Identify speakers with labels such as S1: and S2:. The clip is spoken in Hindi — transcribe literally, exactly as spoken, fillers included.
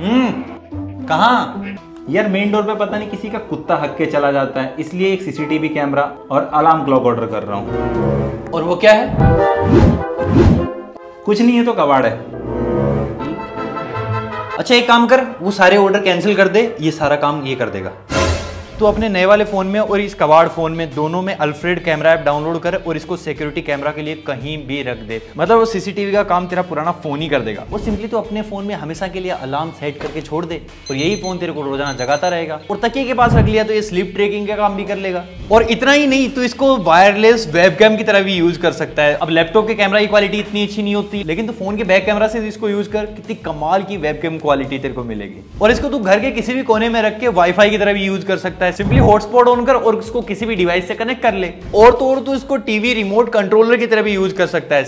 S1: हम्म कहाँ? यार मेन डोर पे पता नहीं किसी का कुत्ता हक के चला जाता है, इसलिए एक सीसीटीवी कैमरा और अलार्म क्लॉक ऑर्डर कर रहा हूँ।
S2: और वो क्या है?
S1: कुछ नहीं है तो कबाड़ है।
S2: अच्छा एक काम कर, वो सारे ऑर्डर कैंसिल कर दे, ये सारा काम ये कर देगा। तो अपने नए वाले फोन में और इस कबाड़ फोन में दोनों में अल्फ्रेड कैमरा ऐप डाउनलोड कर और इसको सिक्योरिटी कैमरा के लिए कहीं भी रख दे। मतलब वो सीसीटीवी का काम तेरा पुराना फोन ही कर देगा। और सिंपली तो अपने फोन में हमेशा के लिए अलार्म सेट करके छोड़ दे और यही फोन तेरे को रोजाना जगाता रहेगा। और तकिए के पास रख लिया तो ये स्लीप ट्रैकिंग का काम भी कर लेगा। और इतना ही नहीं, तो इसको वायरलेस वेबकैम की तरह भी यूज कर सकता है। अब लैपटॉप के कैमरा की क्वालिटी इतनी अच्छी नहीं होती, लेकिन तो फोन के बैक कैमरा से इसको यूज कर, कितनी कमाल की वेबकैम क्वालिटी तेरे को मिलेगी। और इसको तू घर के किसी भी कोने में रख के वाईफाई की तरह भी यूज कर सकता है। सिंपली हॉटस्पॉट ऑन कर और उसको किसी भी डिवाइस से कनेक्ट कर ले। और तो और तो इसको टीवी रिमोट कंट्रोलर की तरह भी यूज कर सकता है।